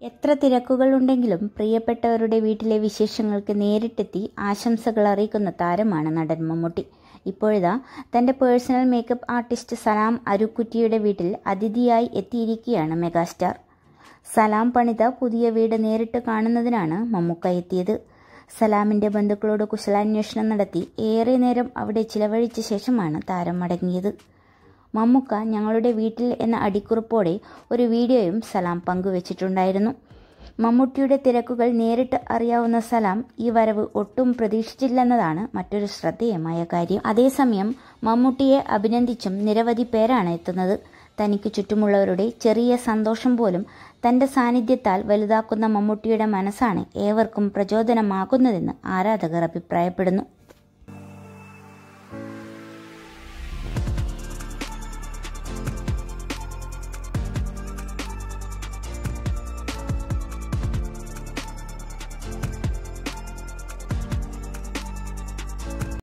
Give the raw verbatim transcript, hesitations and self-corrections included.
എത്ര തിരക്കുകളുണ്ടെങ്കിലും പ്രിയപ്പെട്ടവരുടെ വീട്ടിലെ വിശേഷങ്ങൾക്ക് നേരിട്ടെത്തി ആശംസകൾ അറിയിക്കുന്ന താരമാണ് നടൻ മമ്മൂട്ടി. ഇപ്പോഴിതാ തൻ്റെ പേഴ്സണൽ മേക്കപ്പ് ആർട്ടിസ്റ്റ് സലാം അരുക്കുറ്റിയുടെ വീട്ടിൽ അതിഥിയായി എത്തിയിരിക്കുകയാണ് മെഗാസ്റ്റാർ. സലാം പണിത പുതിയ വീട് നേരിട്ട് കാണുന്നതിനാണ് മമ്മൂക്ക എത്തിയത്. സലാമിൻ്റെ ബന്ധുക്കളോട് കുശലാന്വേഷണം നടത്തി ഏറെ നേരം അവിടെ ചിലവഴിച്ച ശേഷമാണ് താരം മടങ്ങിയത്. മമ്മൂക്ക ഞങ്ങളുടെ വീട്ടിൽ എന്ന അടിക്കുറിപ്പോടെ ഒരു വീഡിയോയും സലാം പങ്കുവച്ചിട്ടുണ്ടായിരുന്നു. മമ്മൂട്ടിയുടെ തിരക്കുകൾ നേരിട്ട് അറിയാവുന്ന സലാം ഈ വരവ് ഒട്ടും പ്രതീക്ഷിച്ചില്ലെന്നതാണ് മറ്റൊരു ശ്രദ്ധേയമായ കാര്യം. അതേസമയം മമ്മൂട്ടിയെ അഭിനന്ദിച്ചും നിരവധി പേരാണ് എത്തുന്നത്. തനിക്ക് ചുറ്റുമുള്ളവരുടെ ചെറിയ സന്തോഷം പോലും തൻ്റെ സാന്നിധ്യത്താൽ വലുതാക്കുന്ന മമ്മൂട്ടിയുടെ മനസ്സാണ് ഏവർക്കും പ്രചോദനമാകുന്നതെന്ന് ആരാധകർ അഭിപ്രായപ്പെടുന്നു.